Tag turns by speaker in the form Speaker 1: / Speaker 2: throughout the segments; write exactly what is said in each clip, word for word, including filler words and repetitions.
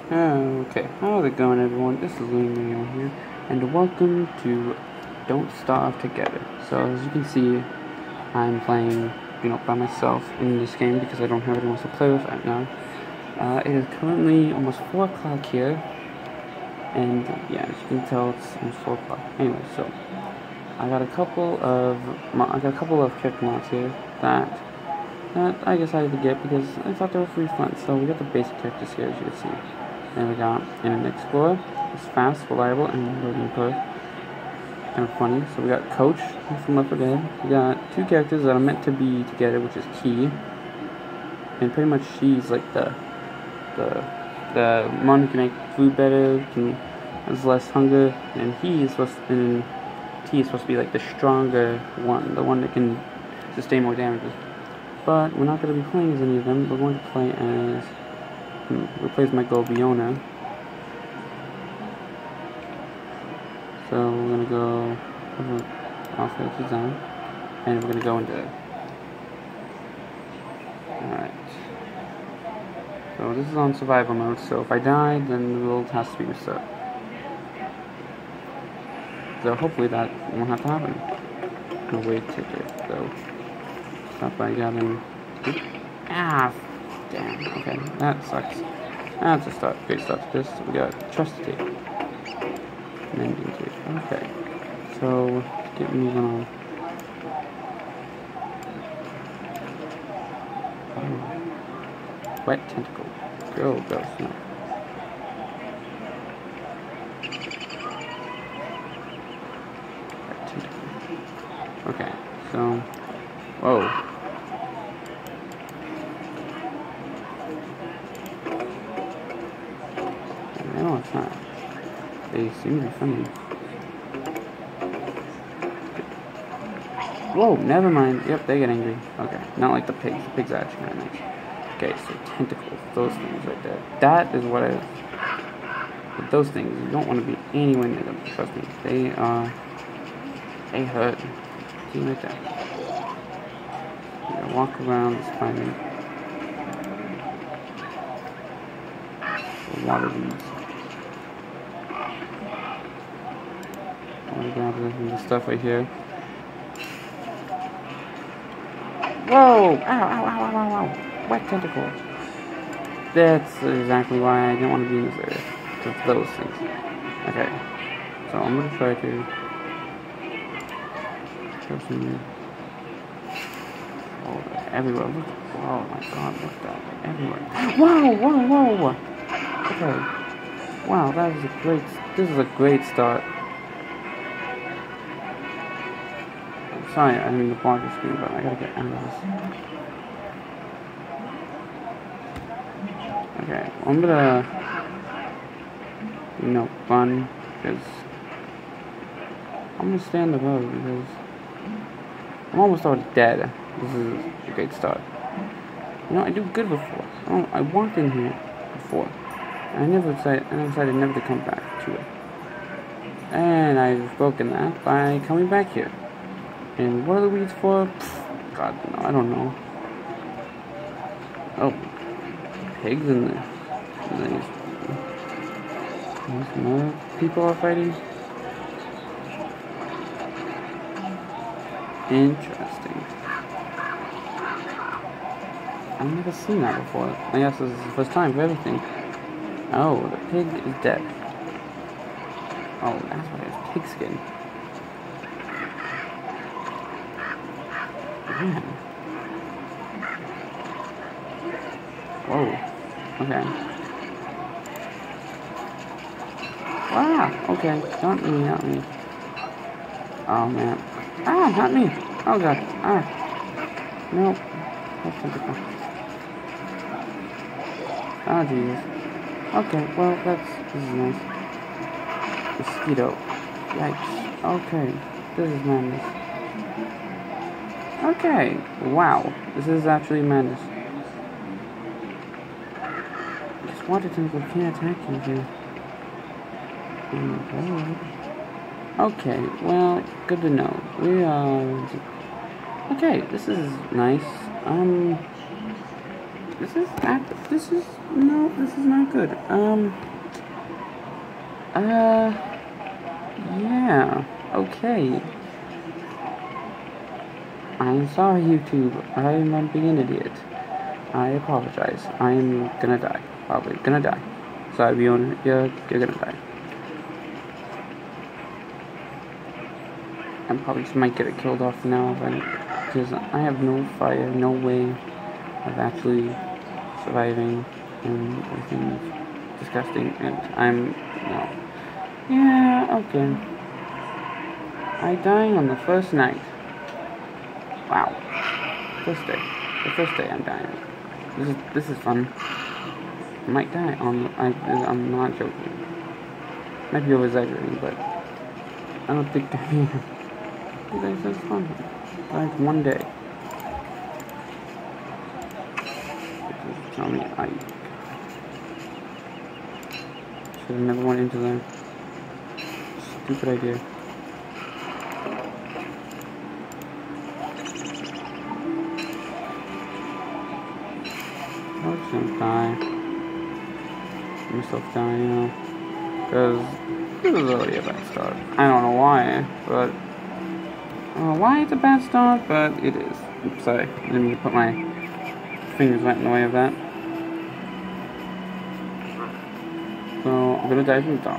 Speaker 1: Okay, how's it going, everyone? This is Lumion here, and welcome to Don't Starve Together. So, as you can see, I'm playing, you know, by myself in this game because I don't have anyone to play with right now. Uh, it is currently almost four o'clock here, and yeah, as you can tell, it's almost four o'clock. Anyway, so I got a couple of I got a couple of character mods here that that I decided to get because I thought they were pretty fun. So we got the basic characters here, as you can see. Then we got Internet Explorer. It's fast, reliable, and loading curve. Kind of funny. So we got Coach from Left four Dead. We got two characters that are meant to be together, which is Key, and pretty much she's like the the the one who can make food better, can has less hunger, and he is supposed to, and T is supposed to be like the stronger one, the one that can sustain more damages. But we're not going to be playing as any of them. We're going to play as hmm, we play as Michael Biona. So we're going to go off design, and we're going to go into. Alright. So this is on survival mode, so if I die, then the world has to be reset. So hopefully that won't have to happen. No wait ticket, so stop by grabbing. Ah, damn. Okay, that sucks. That's a start. Great start to this. We got trust tape. Mending tape. Okay. So let's get moving on. Oh. Wet tentacle. Go, go, no. Wet tentacle. Okay, so. Whoa. No, it's not. They seem to be friendly. Whoa, never mind. Yep, they get angry. Okay, not like the pigs. The pigs are actually kind of nice. Okay, so tentacles, those things right there. That is what I. But those things, you don't want to be anywhere near them. Trust me, they are. They hurt. See right there. You gotta walk around this spider. The water weeds. I'm gonna grab the stuff right here. Whoa! Ow, ow, ow, ow, ow, ow. Wet tentacle. That's exactly why I didn't want to be in this area. Because of those things. Okay. So I'm gonna try to go some. Oh, everywhere. Look. Oh my god, look at that. Everywhere. Whoa, whoa, whoa! Okay. Wow, that is a great. This is a great start. Sorry, I didn't mean to block the screen, but I gotta get out of this. Okay, well, I'm gonna, you know, run, because I'm gonna stay on the road, because I'm almost already dead. This is a great start. You know, I do good before. I, don't, I walked in here before, and I never decided, and I decided never to come back to it. And I've broken that by coming back here. And what are the weeds for? Pfft, God, no, I don't know. Oh, pigs in there. Nice. Some other people are fighting. Interesting. I've never seen that before. I guess this is the first time for everything. Oh, the pig is dead. Oh, that's why it's pig skin. Man. Whoa. Okay. Ah, okay. Don't me, not me. Oh, man. Ah, not me. Oh, God. Ah. Nope. That's tentacle. Oh, Jesus. Okay, well, that's, this is nice. Mosquito. Yikes. Okay. This is madness. Okay, wow, this is actually madness. This water tentacle can't attack you here. Okay, well, good to know. We are... Okay, this is nice. Um... This is act. This is no. This is not good. Um. Uh. Yeah. Okay. I'm sorry, YouTube. I'm being an idiot. I apologize. I'm gonna die. Probably gonna die. Sorry, Bjorn. You're you're gonna die. I probably just might get it killed off now, because I have no fire, no way of actually surviving, and everything's disgusting, and I'm, no. Yeah, okay. I dying on the first night. Wow. First day. The first day I'm dying. This is, this is fun. I might die on, the, I, I'm not joking. Might be over-exaggerating, but I don't think I am. You guys, that's fun. Like one day. Tell me I should have never went into that. Stupid idea. I was gonna die. Myself die, you know. Because this is already a bad start. I don't know why, but I don't know why it's a bad start, but it is. Oops, sorry. I didn't mean to put my fingers right in the way of that. So, I'm gonna die from the dark.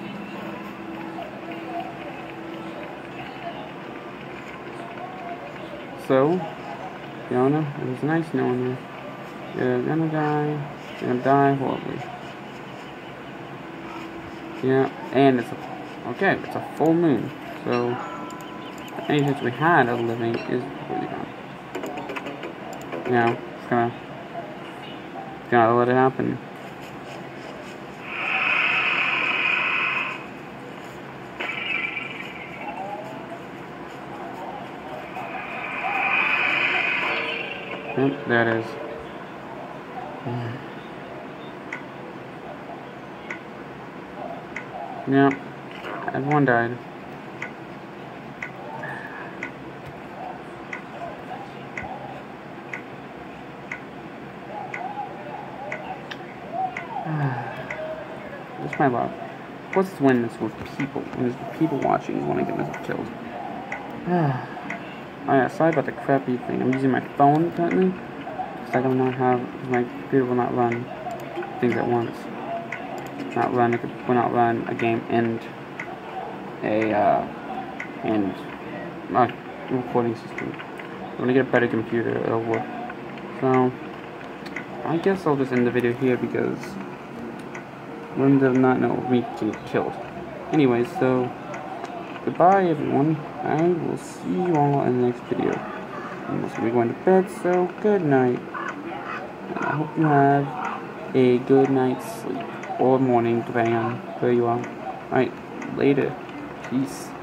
Speaker 1: So, Fiona, it was nice knowing you. You're gonna die. You're gonna die horribly. Yeah, and it's a, okay, it's a full moon, so any chance we had of living is completely gone. Yeah, it's gonna, gotta let it happen. Yep, there it is. Yeah, everyone died. That's my luck. What's when it's with people? When there's people watching, you want to get myself killed. Oh yeah, sorry about the crappy thing. I'm using my phone currently, because I do not have, my computer will not run things at once. Not run, it will not run a game and a, uh, and a recording system. I'm gonna get a better computer, it'll work. So, I guess I'll just end the video here, because one does not know me to get killed. Anyways, so, goodbye everyone. I will see you all in the next video. I'm just gonna be going to bed, so good night. And I hope you have a good night's sleep. Or morning, depending on where you are. Alright, later. Peace.